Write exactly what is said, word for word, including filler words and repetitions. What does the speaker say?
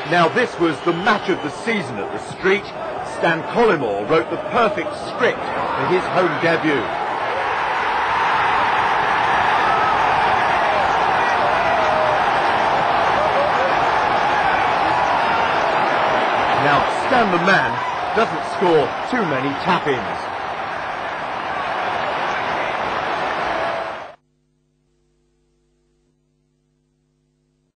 Now this was the match of the season at the Street. Stan Collymore wrote the perfect script for his home debut. Now Stan the man doesn't score too many tap-ins.